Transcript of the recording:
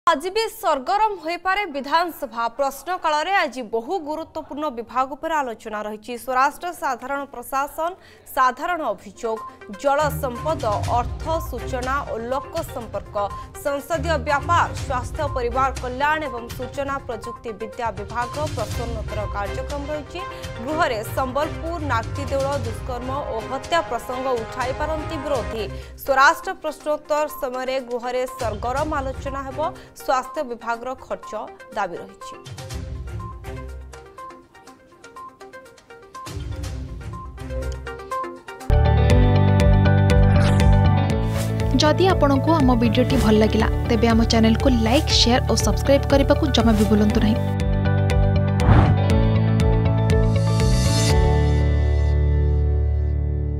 आज भी सरगरम हो पारे विधानसभा प्रश्नकाल में आज बहु गुरुत्वपूर्ण विभाग पर आलोचना रही। स्वराष्ट्र साधारण प्रशासन साधारण अभियोग जल संपद अर्थ सूचना और लोक संपर्क संसदीय व्यापार स्वास्थ्य परिवार कल्याण एवं सूचना प्रजुक्ति विद्या विभाग प्रश्नोत्तर कार्यक्रम रही। गृह में संबलपुर नागटीदेउल दुष्कर्म और हत्या प्रसंग उठाई पारती विरोधी। स्वराष्ट्र प्रश्नोत्तर समय गृह में सरगरम आलोचना हेब। स्वास्थ्य विभाग खर्च दाबी रही। जदि आपंक आम भिडी भल लगा तेब आम चैनल को लाइक शेयर और सब्सक्राइब करने को जमा भी भूलु नहीं।